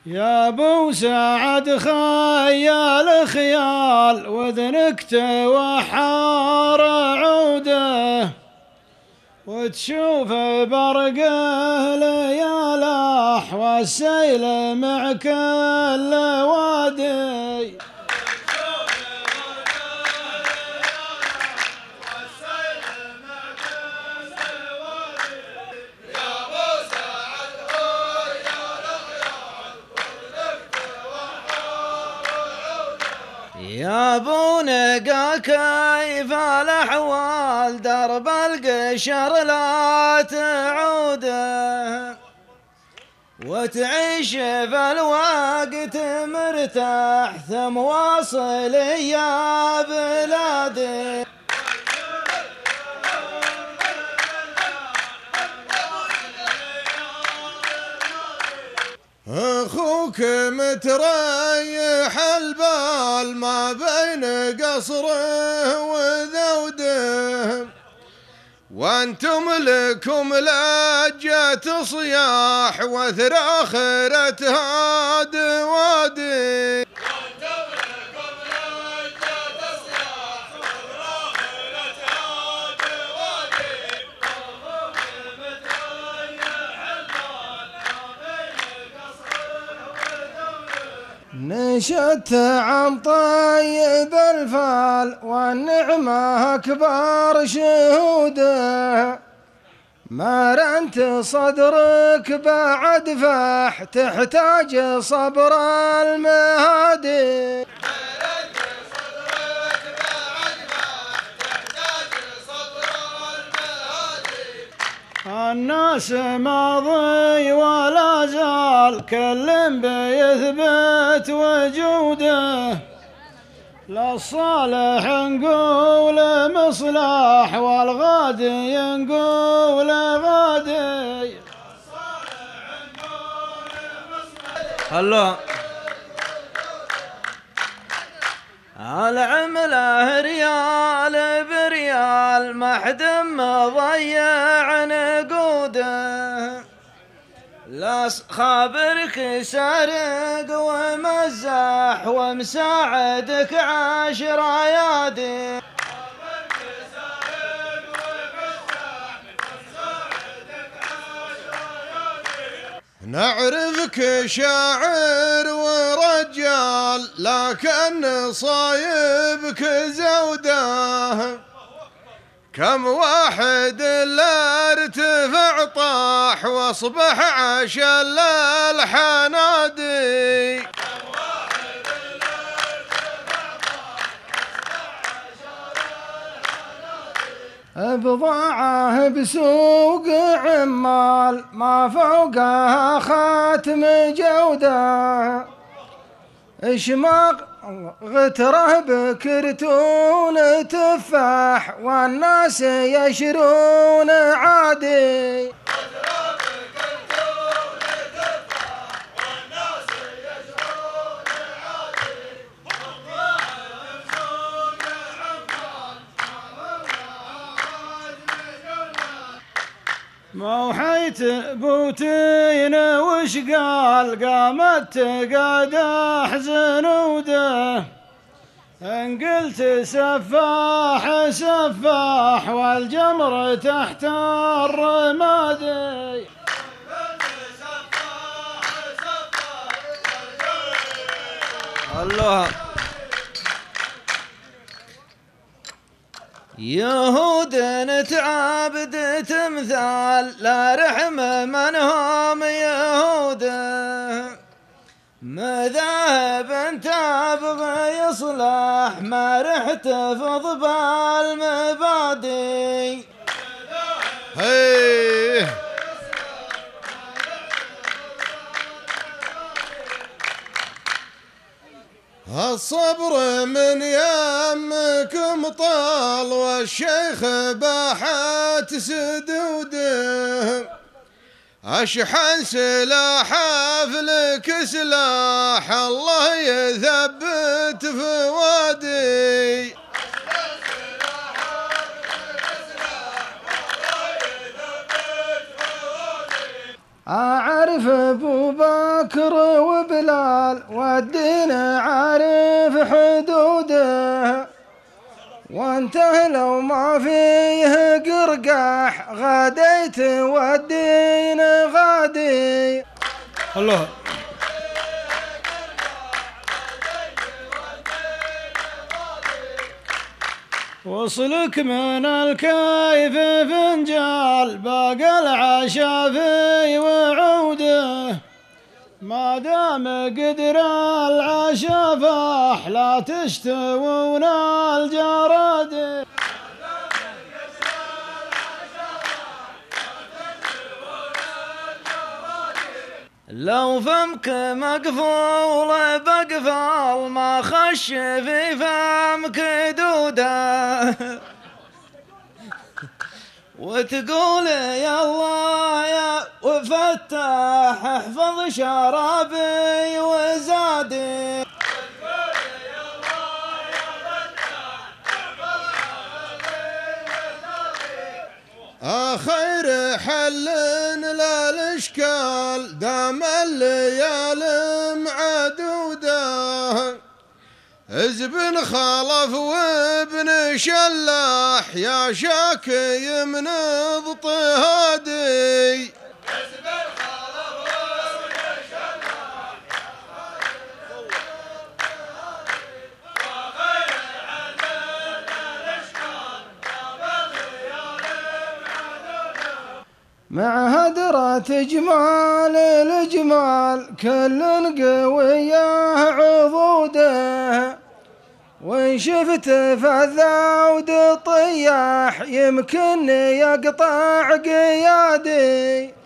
يا ابو سعد خيال خيال واذنك توحر عوده وتشوف برقه ليالاح والسيل مع كل وادي. يا ابو نقا كيف الاحوال درب القشر لا تعوده وتعيش في الوقت مرتاح ثم واصل يا بلادي. اخوك متريح البال ما بين قصره وذوده وانتم لكم لجة صياح وثراخرة هاد وادي. نشدت عن طيب الفال والنعمة أكبر شهوده ما رنت صدرك بعد فاح تحتاج صبر المهادي. الناس ماضي ولا زال كل بيثبت وجوده للصالح نقول مصلح والغادي نقول غادي. الله العمله ريال بريال ما حد مضيع نقوده لا خابرك سارق ومزاح ومساعدك 10 ايادي. نعرفك شاعر ورجال لكن صايبك زوده كم واحد لا ارتفع طاح واصبح عشل الحنادي. بضاعه بسوق عمال ما فوقها خاتم جوده اشماق غتره بكرتون تفاح والناس يشرون عادي. موحيت بوتين وش قال قامت تقادح زنوده ان قلت سفاح سفاح والجمر تحت الرمادي. الله يهود نتعابد تمثال لا رحم من هم يهود مذاهب تبغى يصلح ما رح تفض بالمبادئ. الصبر من يمكم طال والشيخ باحت سدوده اشحن سلاح فلك سلاح الله يثبت فؤادي. أعرف عارف ابو بكر وبلال والدين عارف حدوده، وانت لو ما فيه قرقاح غاديت والدين غادي. الله. وصلك من الكيف فنجال باقى العشا في وعوده، ما دام قدر العشا فاح لا تشتوون الجراد. لو فمك مقفول بقفال ما خش في فمك دوده، وتقول يا الله يا وفتح احفظ شرابي وزادي. خير حل للاشكال دام الليال معدوده، ابن خلف وابن شلاح يا شاكي من اضطهادي. مع هدرة جمال الجمال كل قوية عضوده، وإن شفت فالذود طياح يمكن يقطع قيادي.